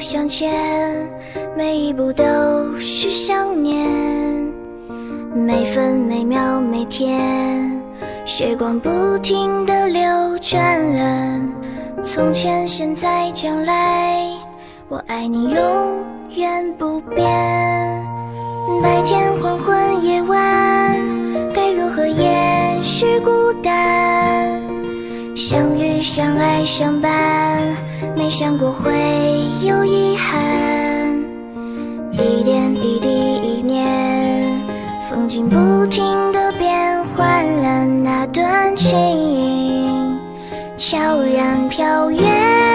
向前，每一步都是想念，每分每秒每天，时光不停地流转，从前现在将来，我爱你永远不变。白天黄昏夜晚，该如何掩饰孤单？相遇相爱相伴，没想过会有遗憾。一点一滴一念，风景不停地变换，那段情悄然飘远。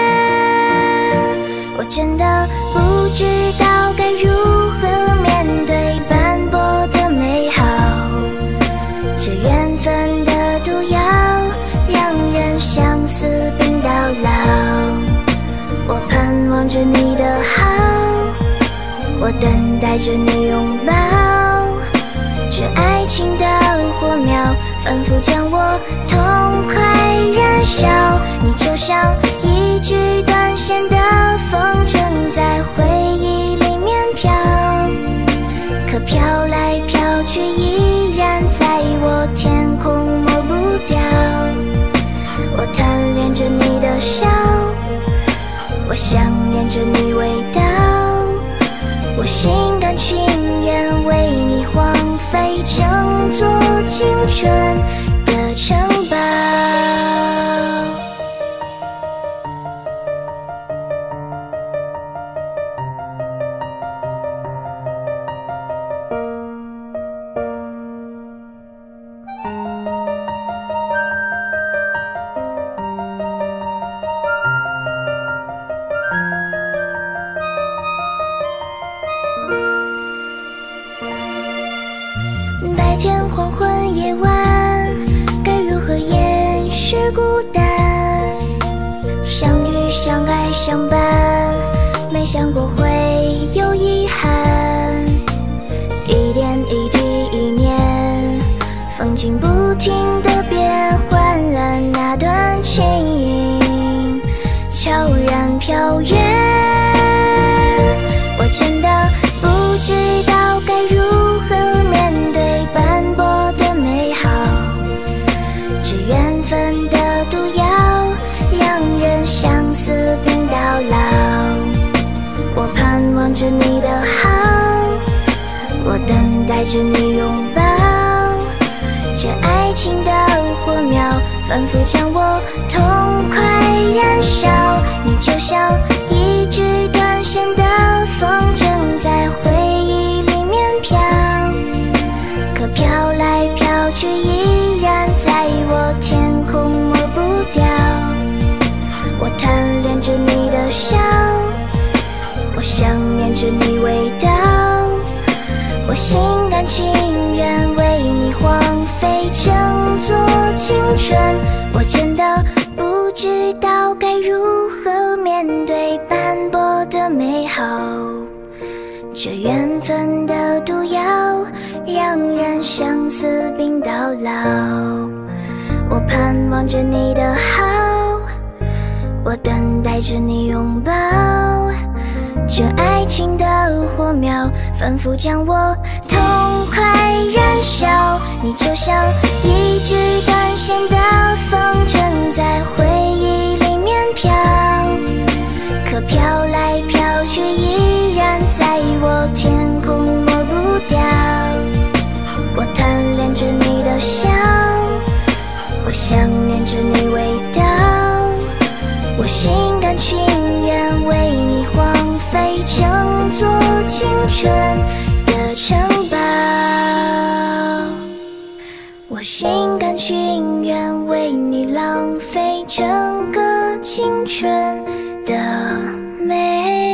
我真的不知道该如何面对斑驳的美好，这缘分的毒药让人相思病到老。我盼望着你的好，我等待着你拥抱，这爱情的火苗反复将我痛快燃烧。你就像一句断线的风筝，在回忆里面飘，可飘来飘去依然在我天空抹不掉。我贪恋着你的笑，我想念着你味道，我心甘情愿为你荒废，整座青春的城堡。白天黄昏夜晚，该如何掩饰孤单？相遇相爱相伴，没想过会有遗憾。一点一滴一念，风景不停地变换，那段情悄然飘远。我真的不知道该如何面对斑驳的美好，这缘分的毒药让人相思病到老。我盼望着你的好，我等待着你拥抱，这爱情的火苗反复将我痛快燃烧。你就像一句断线的风筝，在回忆里面飘，可飘来飘去依然在我天空抹不掉。我贪恋着你的笑，我想念着你味道，我心甘情愿为你荒废整座青春。我真的不知道该如何面对斑驳的美好，这缘分的毒药让人相思病到老。我盼望着你的好，我等待着你拥抱，这爱情的火苗反复将我痛快燃烧。你就像一句断线的风筝，在回忆里面飘，可飘来飘去依然在我天空抹不掉。我贪恋着你的笑，我想念着你味道，我心甘情愿为你荒废整座青春的城堡。我心甘情愿为你浪费整个青春的美